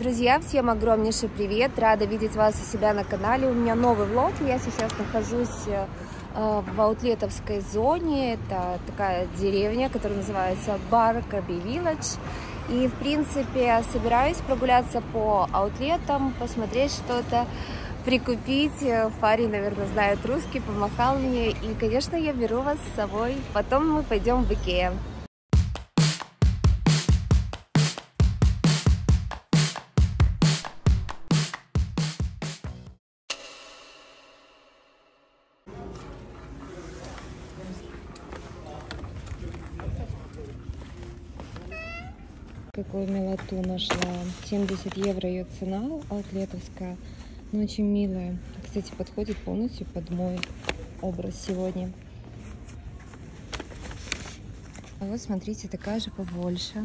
Друзья, всем огромнейший привет! Рада видеть вас у себя на канале. У меня новый влог. Я сейчас нахожусь в аутлетовской зоне. Это такая деревня, которая называется Баркарби Вилледж. И, в принципе, собираюсь прогуляться по аутлетам, посмотреть что-то, прикупить. Парень, наверное, знает русский, помахал мне. И, конечно, я беру вас с собой. Потом мы пойдем в Икеа. Какую милоту нашла. 70 евро ее цена аутлетовская, но очень милая. Кстати, подходит полностью под мой образ сегодня. А вот смотрите, такая же побольше.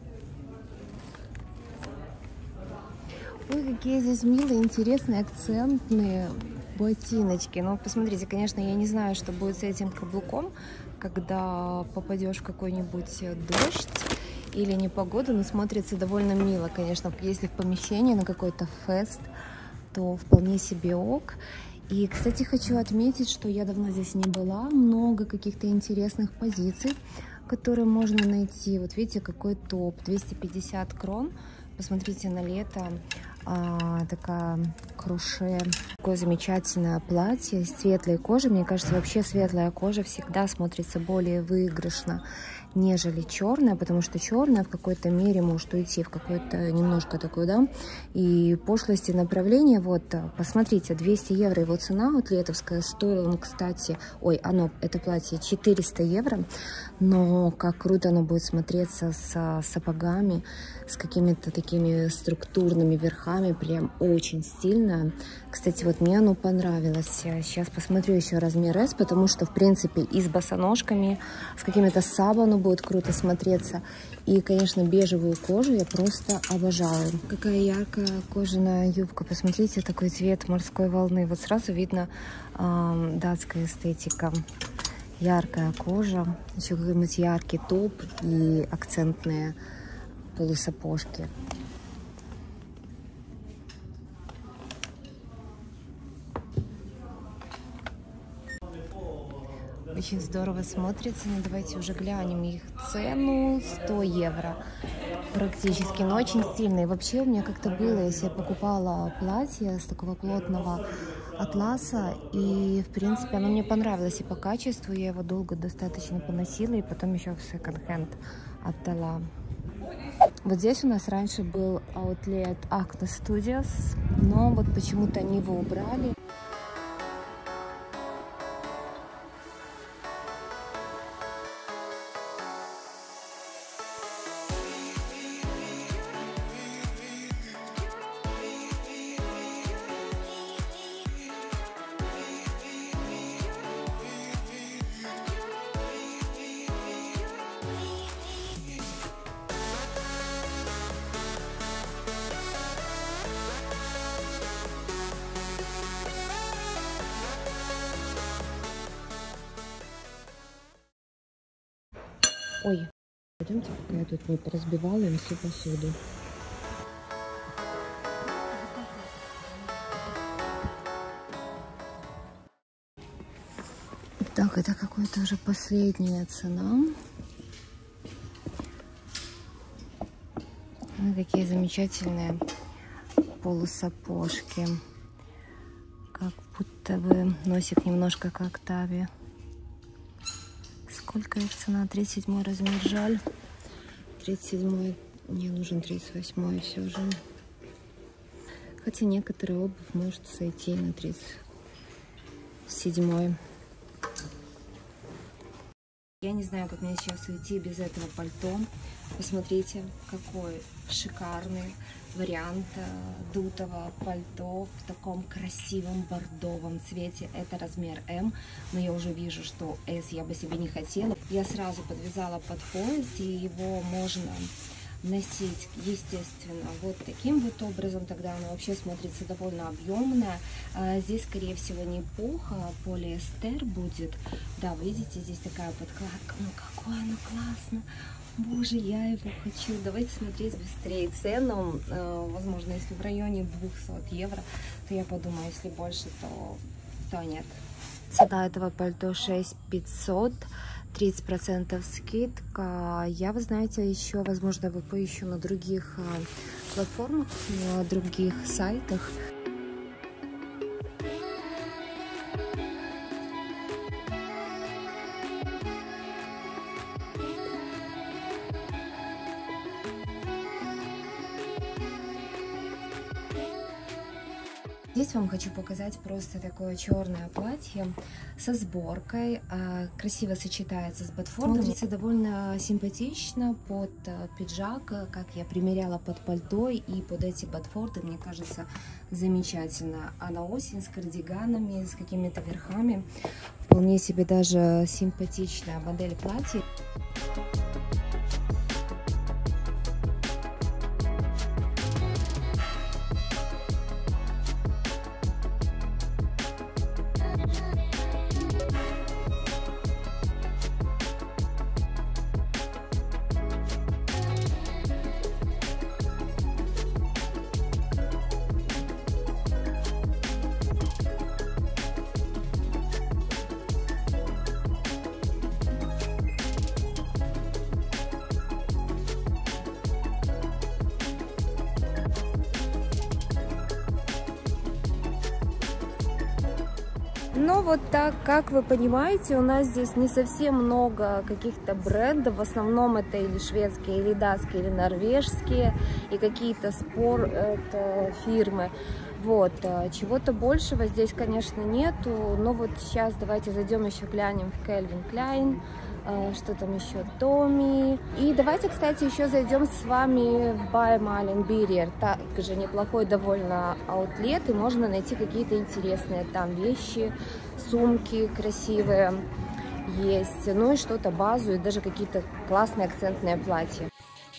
Ой, какие здесь милые, интересные, акцентные ботиночки. Ну, посмотрите, конечно, я не знаю, что будет с этим каблуком, когда попадешь в какой-нибудь дождь или непогоду, но смотрится довольно мило, конечно. Если в помещении на какой-то фест, то вполне себе ок. И, кстати, хочу отметить, что я давно здесь не была. Много каких-то интересных позиций, которые можно найти. Вот видите, какой топ. 250 крон. Посмотрите на лето. Такая круше. Такое замечательное платье из светлой кожи. Мне кажется, вообще светлая кожа всегда смотрится более выигрышно, нежели черная, потому что черная в какой-то мере может уйти в какой-то немножко такой, да, и пошлости направления. Вот, посмотрите, 200 евро его цена, вот летовская, стоила, кстати, это платье 400 евро, но как круто оно будет смотреться с сапогами, с какими-то такими структурными верхами, прям очень стильно. Кстати, вот мне оно понравилось. Сейчас посмотрю еще размер S, потому что, в принципе, и с босоножками, с какими-то сабо оно будет круто смотреться. И, конечно, бежевую кожу я просто обожаю. Какая яркая кожаная юбка. Посмотрите, такой цвет морской волны. Вот сразу видно датская эстетика. Яркая кожа, еще какой-нибудь яркий топ и акцентные полусапожки. Очень здорово смотрится, но давайте уже глянем их цену. 100 евро практически, но очень стильные. Вообще у меня как-то было, если я покупала платье с такого плотного атласа, и в принципе оно мне понравилось и по качеству, я его долго достаточно поносила, и потом еще в секонд-хенд отдала. Вот здесь у нас раньше был аутлет Acne Studios, но вот почему-то они его убрали. Ой, пойдемте, пока я тут не поразбивала им всю посуду. Так, это какая-то уже последняя цена. Вот такие замечательные полусапожки. Как будто бы носик немножко как Тави. Сколько их цена? 37 размер, жаль. 37, мне нужен 38 все же. Хотя некоторая обувь может сойти на 37. Я не знаю, как мне сейчас уйти без этого пальто. Посмотрите, какой шикарный вариант дутого пальто в таком красивом бордовом цвете. Это размер М, но я уже вижу, что S я бы себе не хотела. Я сразу подвязала под пояс, и его можно носить, естественно, вот таким вот образом. Тогда оно вообще смотрится довольно объемно. Здесь, скорее всего, не пух, а полиэстер будет. Да, видите, здесь такая подкладка. Ну, какое оно классно! Боже, я его хочу. Давайте смотреть быстрее цену. Возможно, если в районе 200 евро, то я подумаю, если больше, то нет. Цена этого пальто 6500, 30% скидка. Я, вы знаете, еще, возможно, его поищу на других платформах, на других сайтах. Здесь вам хочу показать просто такое черное платье со сборкой. Красиво сочетается с ботфортом. Смотрится довольно симпатично под пиджак, как я примеряла под пальто и под эти ботфорты. Мне кажется, замечательно. А на осень с кардиганами, с какими-то верхами. Вполне себе даже симпатичная модель платья. Но вот так, как вы понимаете, у нас здесь не совсем много каких-то брендов. В основном это или шведские, или датские, или норвежские, и какие-то фирмы. Вот, чего-то большего здесь, конечно, нету. Но вот сейчас давайте зайдем еще глянем в Calvin Klein. Что там еще? Tommy. И давайте, кстати, еще зайдем с вами в By Malin Birger. Также неплохой довольно аутлет. И можно найти какие-то интересные там вещи, сумки красивые есть. Ну и что-то базу, и даже какие-то классные акцентные платья.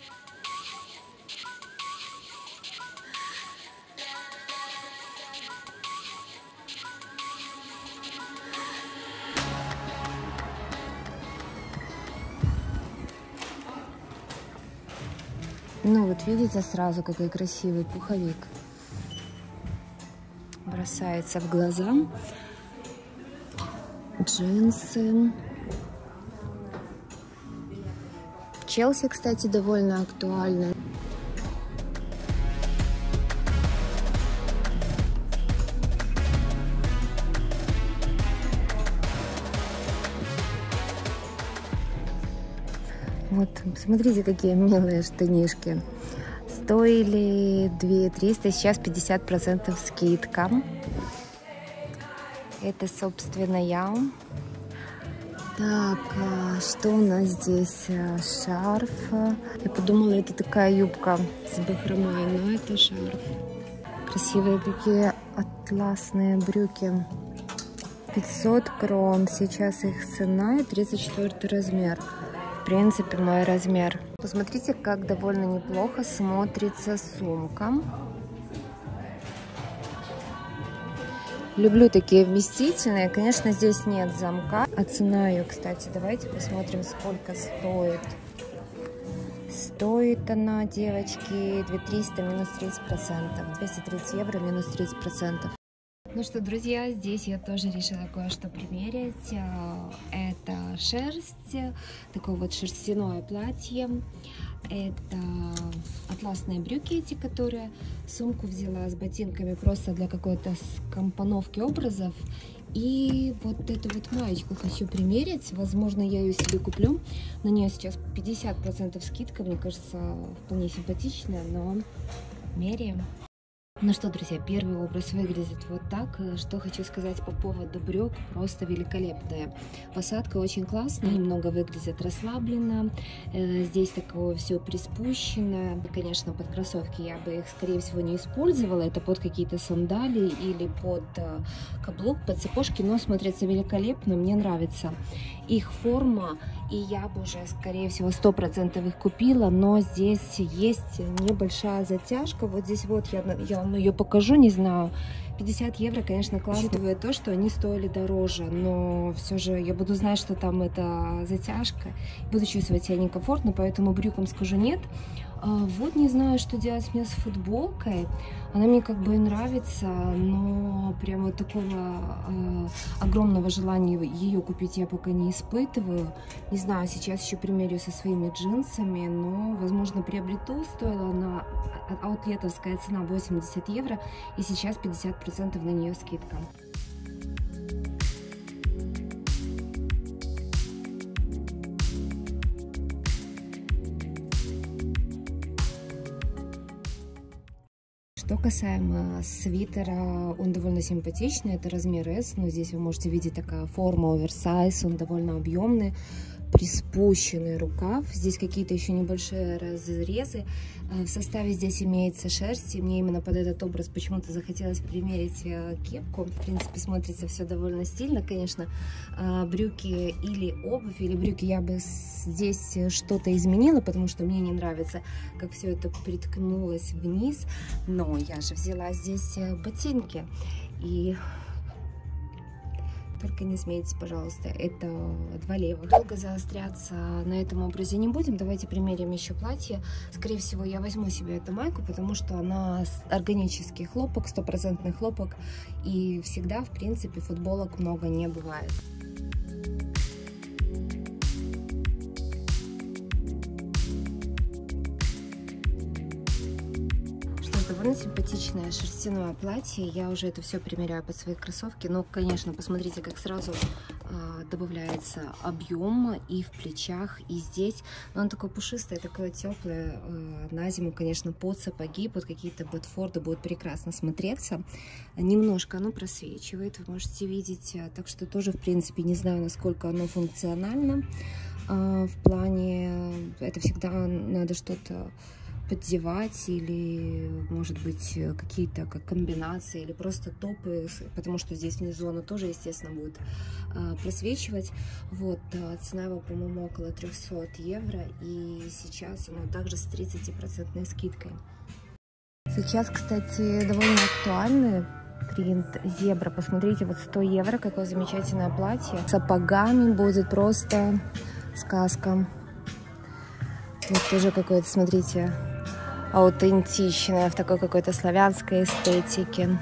Ну вот видите сразу, какой красивый пуховик. Бросается в глаза. Джинсы. Челси, кстати, довольно актуально. Вот, смотрите, какие милые штанишки. Стоили 2300, сейчас 50% скидка. Это, собственно, я. Так, что у нас здесь? Шарф. Я подумала, это такая юбка с бахромой, но это шарф. Красивые какие атласные брюки. 500 крон. Сейчас их цена и 34 размер. В принципе, мой размер. Посмотрите, как довольно неплохо смотрится сумка. Люблю такие вместительные. Конечно, здесь нет замка. А цена ее, кстати, давайте посмотрим, сколько стоит. Стоит она, девочки, 2300 минус 30%. 230 евро минус 30%. Ну что, друзья, здесь я тоже решила кое-что примерить. Это шерсть, такое вот шерстяное платье. Это атласные брюки эти, которые сумку взяла с ботинками просто для какой-то компоновки образов. И вот эту вот маечку хочу примерить. Возможно, я ее себе куплю. На нее сейчас 50% скидка. Мне кажется, вполне симпатичная, но меряем. Ну что, друзья, первый образ выглядит вот так. Что хочу сказать по поводу брюк, просто великолепная. Посадка очень классная, немного выглядит расслабленно. Здесь такое все приспущено. Конечно, под кроссовки я бы их, скорее всего, не использовала. Это под какие-то сандалии или под каблук, под цепочки, но смотрятся великолепно, мне нравится их форма. И я бы уже, скорее всего, 100% их купила, но здесь есть небольшая затяжка. Вот здесь вот я вам ее покажу, не знаю, 50 евро, конечно, классно, учитывая то, что они стоили дороже, но все же я буду знать, что там это затяжка, буду чувствовать себя некомфортно, поэтому брюкам скажу нет. Вот не знаю, что делать мне с футболкой. Она мне как бы нравится, но прямо такого огромного желания ее купить я пока не испытываю. Не знаю, сейчас еще примерю со своими джинсами, но, возможно, приобрету. Стоила она, аутлетовская цена 80 евро, и сейчас 50% на нее скидка. Что касаемо свитера, он довольно симпатичный, это размер S, но здесь вы можете видеть такая форма оверсайз, он довольно объемный, приспущенный рукав, здесь какие-то еще небольшие разрезы, в составе здесь имеется шерсть, и мне именно под этот образ почему-то захотелось примерить кепку, в принципе смотрится все довольно стильно, конечно, брюки или обувь, или брюки я бы здесь что-то изменила, потому что мне не нравится, как все это приткнулось вниз, но я же взяла здесь ботинки, и... Только не смейтесь, пожалуйста, это 2 левых. Долго заостряться на этом образе не будем. Давайте примерим еще платье. Скорее всего, я возьму себе эту майку, потому что она органический хлопок, 100% хлопок. И всегда, в принципе, футболок много не бывает. Довольно симпатичное шерстяное платье. Я уже это все примеряю под свои кроссовки. Но, конечно, посмотрите, как сразу добавляется объем и в плечах, и здесь. Но он такой пушистый, такое теплое. На зиму, конечно, под сапоги, под какие-то ботфорды будет прекрасно смотреться. Немножко оно просвечивает, вы можете видеть. Так что тоже, в принципе, не знаю, насколько оно функционально. В плане, это всегда надо что-то поддевать, или, может быть, какие-то как комбинации, или просто топы, потому что здесь внизу оно тоже, естественно, будет просвечивать. Вот, цена его, по-моему, около 300 евро, и сейчас оно также с 30% скидкой. Сейчас, кстати, довольно актуальный принт зебра. Посмотрите, вот 100 евро, какое замечательное платье. С сапогами будет просто сказка. Вот тоже какое-то, смотрите, аутентичная, в такой какой-то славянской эстетике.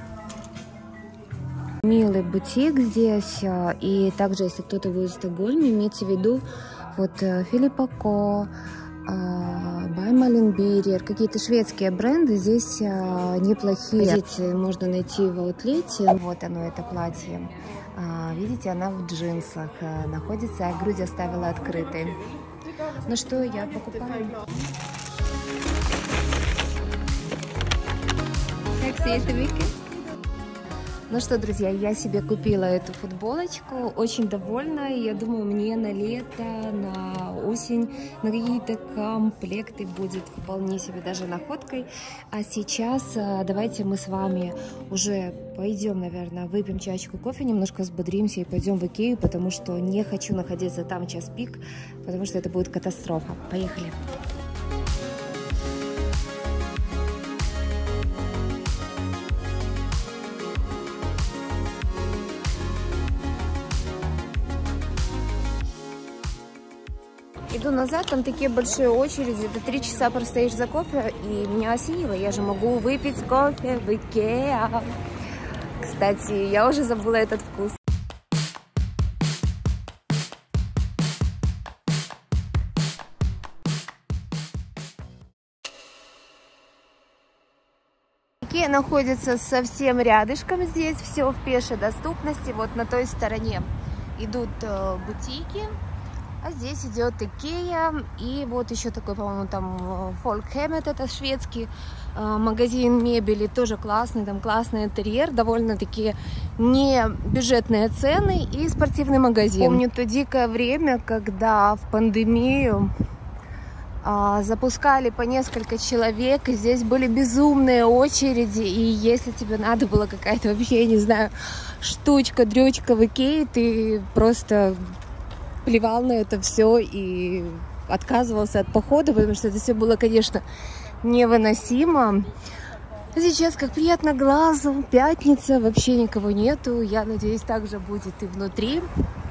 Милый бутик здесь, и также, если кто-то будет в Стокгольме, имейте в виду, вот Филиппа Ко, Баймаленбирер, какие-то шведские бренды здесь неплохие. Здесь можно найти в аутлете. Вот оно, это платье. Видите, она в джинсах находится, а грудь оставила открытой. Ну что, я покупаю. Ну что, друзья, я себе купила эту футболочку, очень довольна, я думаю, мне на лето, на осень, на какие-то комплекты будет вполне себе даже находкой. А сейчас давайте мы с вами уже пойдем, наверное, выпьем чашечку кофе, немножко взбодримся и пойдем в Икею, потому что не хочу находиться там час пик, потому что это будет катастрофа. Поехали! Иду назад, там такие большие очереди, ты 3 часа простоишь за кофе, и меня осенило, я же могу выпить кофе в Икеа. Кстати, я уже забыла этот вкус. Икеа находится совсем рядышком здесь, все в пешей доступности, вот на той стороне идут бутики. А здесь идет Икеа, и вот еще такой, по-моему, там Folkhemmet, это шведский магазин мебели, тоже классный, там классный интерьер, довольно-таки не бюджетные цены, и спортивный магазин. Помню то дикое время, когда в пандемию запускали по несколько человек, и здесь были безумные очереди, и если тебе надо было какая-то вообще, я не знаю, штучка, дрючка в Икее, ты просто плевал на это все и отказывался от похода, потому что это все было, конечно, невыносимо. Сейчас как приятно глазу, пятница, вообще никого нету. Я надеюсь, также будет и внутри.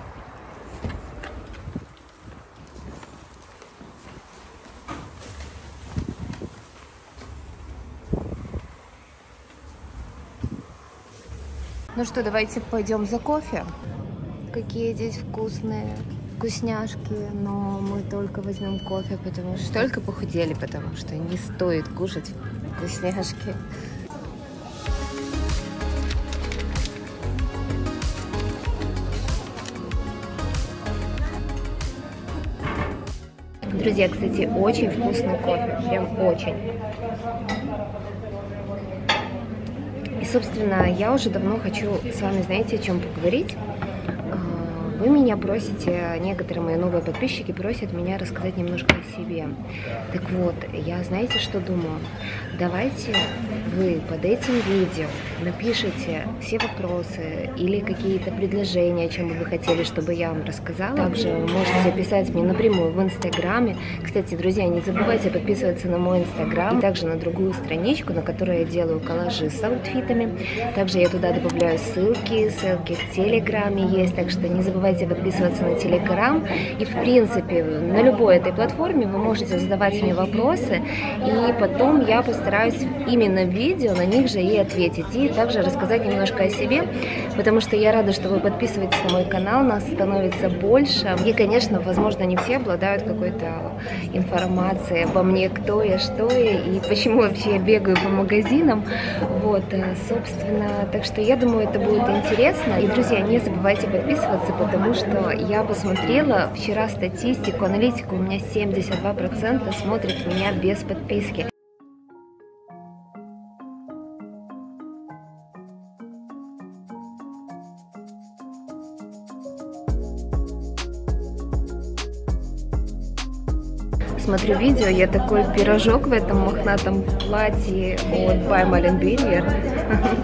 Ну что, давайте пойдем за кофе. Какие здесь вкусные вкусняшки, но мы только возьмем кофе, потому что только похудели, потому что не стоит кушать вкусняшки. Друзья, кстати, очень вкусный кофе, прям очень. И, собственно, я уже давно хочу с вами, знаете, о чем поговорить. Вы меня просите, некоторые мои новые подписчики просят меня рассказать немножко о себе. Так вот, я, знаете, что думаю? Давайте вы под этим видео напишите все вопросы или какие-то предложения, о чем бы вы хотели, чтобы я вам рассказала. Также вы можете писать мне напрямую в Инстаграме. Кстати, друзья, не забывайте подписываться на мой Инстаграм и также на другую страничку, на которой я делаю коллажи с аутфитами. Также я туда добавляю ссылки в Телеграме есть, так что не забывайте подписываться на Телеграм. И, в принципе, на любой этой платформе вы можете задавать мне вопросы, и потом я постараюсь именно в видео на них же и ответить, и также рассказать немножко о себе, потому что я рада, что вы подписываетесь на мой канал, нас становится больше. И, конечно, возможно, не все обладают какой-то информацией обо мне, кто я, что я, и почему вообще я бегаю по магазинам. Вот, собственно, так что я думаю, это будет интересно. И, друзья, не забывайте подписываться, потому что я посмотрела вчера статистику, аналитику, у меня 72% смотрят меня без подписки. Смотрю видео, я такой пирожок в этом мохнатом платье от By Malin Billier.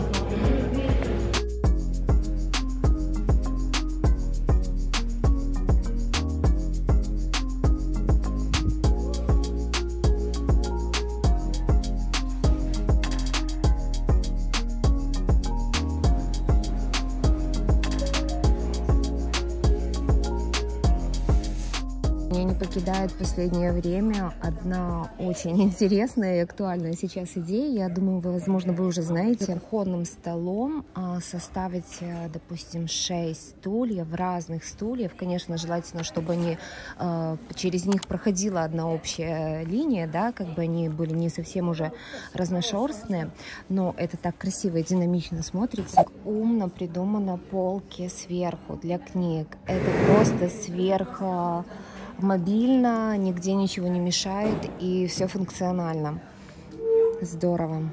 Меня не покидает в последнее время одна очень интересная и актуальная сейчас идея. Я думаю, возможно, вы уже знаете, кухонным столом составить, допустим, 6 стульев, разных стульев. Конечно, желательно, чтобы они, через них проходила одна общая линия, да, как бы они были не совсем уже разношерстные, но это так красиво и динамично смотрится. Умно придумано полки сверху для книг. Это просто сверху мобильно, нигде ничего не мешает и все функционально. Здорово.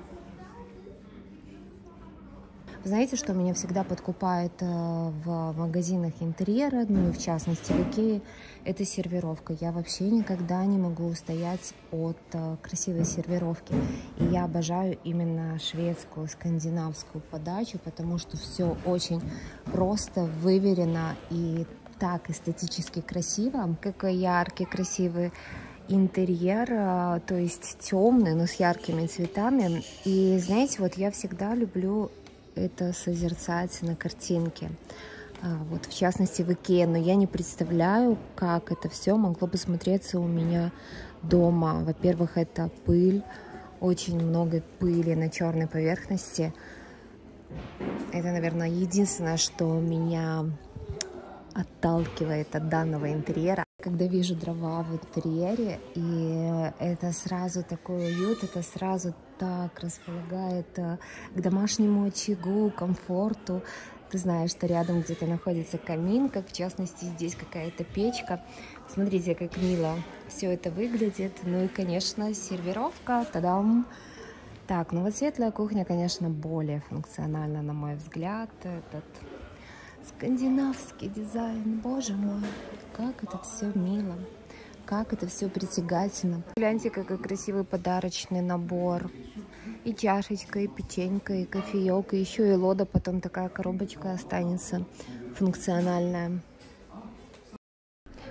Знаете, что меня всегда подкупает в магазинах интерьера, ну и в частности в Икее, это сервировка. Я вообще никогда не могу устоять от красивой сервировки. И я обожаю именно шведскую, скандинавскую подачу, потому что все очень просто, выверено и так эстетически красиво. Какой яркий, красивый интерьер, то есть темный, но с яркими цветами. И знаете, вот я всегда люблю это созерцать на картинке. Вот в частности в Икее, но я не представляю, как это все могло бы смотреться у меня дома. Во-первых, это пыль, очень много пыли на черной поверхности. Это, наверное, единственное, что меня отталкивает от данного интерьера. Когда вижу дрова в интерьере, и это сразу такой уют, это сразу так располагает к домашнему очагу, комфорту. Ты знаешь, что рядом где-то находится камин, как в частности здесь какая-то печка. Смотрите, как мило все это выглядит. Ну и, конечно, сервировка. Та-дам! Так, ну вот светлая кухня, конечно, более функциональна, на мой взгляд. Этот скандинавский дизайн, боже мой, как это все мило, как это все притягательно. Гляньте, какой красивый подарочный набор. И чашечка, и печенька, и кофеек, и еще и лода, потом такая коробочка останется функциональная.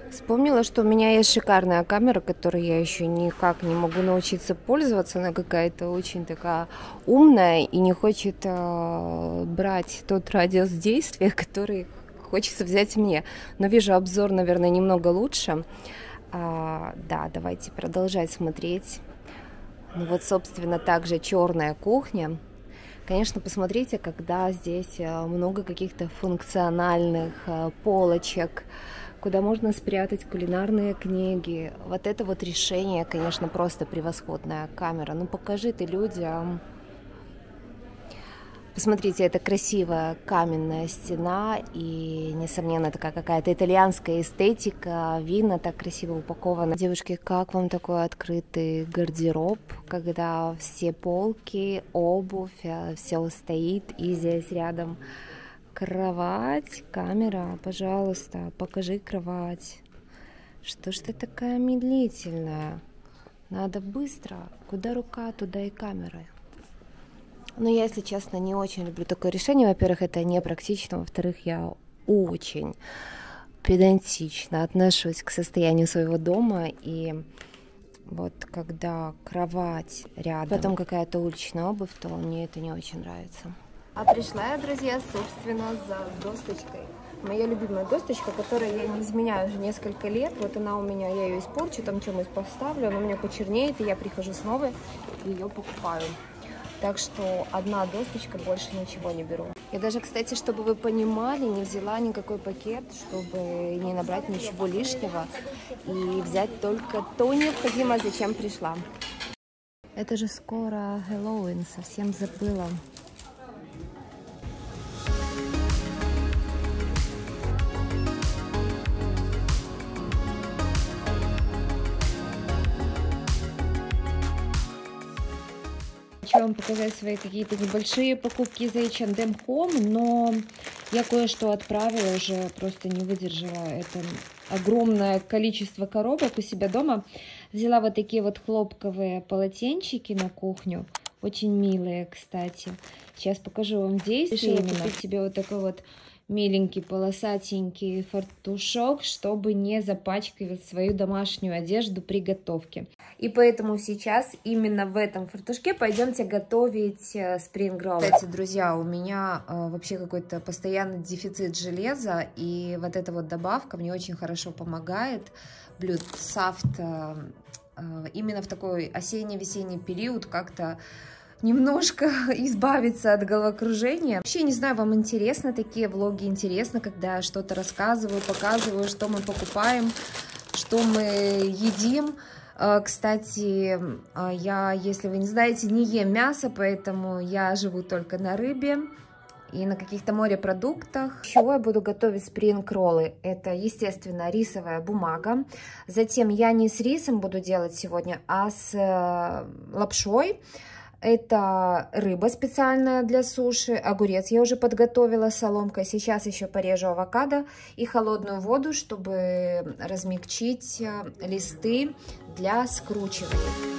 Вспомнила, что у меня есть шикарная камера, которой я еще никак не могу научиться пользоваться. Она какая-то очень такая умная и не хочет брать тот радиус действия, который хочется взять мне. Но вижу обзор, наверное, немного лучше. Да, давайте продолжать смотреть. Ну вот, собственно, также черная кухня. Конечно, посмотрите, когда здесь много каких-то функциональных полочек, куда можно спрятать кулинарные книги. Вот это вот решение, конечно, просто превосходная камера. Ну покажи ты людям. Посмотрите, это красивая каменная стена и, несомненно, такая какая-то итальянская эстетика. Вина так красиво упакована. Девушки, как вам такой открытый гардероб, когда все полки, обувь, все стоит, и здесь рядом кровать, камера, пожалуйста, покажи кровать. Что ж ты такая медлительная? Надо быстро. Куда рука, туда и камера. Но я, если честно, не очень люблю такое решение. Во-первых, это непрактично. Во-вторых, я очень педантично отношусь к состоянию своего дома. И вот когда кровать рядом, потом какая-то уличная обувь, то мне это не очень нравится. А пришла я, друзья, собственно, за досточкой. Моя любимая досточка, которой я не изменяю уже несколько лет. Вот она у меня, я ее испорчу, там чем-нибудь поставлю, она у меня почернеет, и я прихожу с новой и ее покупаю. Так что одна досточка, больше ничего не беру. Я даже, кстати, чтобы вы понимали, не взяла никакой пакет, чтобы не набрать ничего лишнего и взять только то необходимое, зачем пришла. Это же скоро Хэллоуин, совсем забыла. Хочу вам показать свои какие-то небольшие покупки из H&M Home, но я кое-что отправила, уже просто не выдержала это огромное количество коробок у себя дома. Взяла вот такие вот хлопковые полотенчики на кухню, очень милые, кстати. Сейчас покажу вам действие. Решила купить себе вот такой вот миленький полосатенький фартушок, чтобы не запачкать свою домашнюю одежду при готовке. И поэтому сейчас именно в этом фартушке пойдемте готовить спринг-роллы. Кстати, друзья, у меня вообще какой-то постоянный дефицит железа, и вот эта вот добавка мне очень хорошо помогает. Блюд Сафт именно в такой осенне-весенний период как-то немножко избавиться от головокружения. Вообще, не знаю, вам интересно такие влоги, интересно, когда я что-то рассказываю, показываю, что мы покупаем, что мы едим. Кстати, я, если вы не знаете, не ем мясо, поэтому я живу только на рыбе и на каких-то морепродуктах. Еще я буду готовить спринг-роллы. Это, естественно, рисовая бумага. Затем я не с рисом буду делать сегодня, а с лапшой. Это рыба специальная для суши, огурец я уже подготовила соломкой. Сейчас еще порежу авокадо и холодную воду, чтобы размягчить листы для скручивания.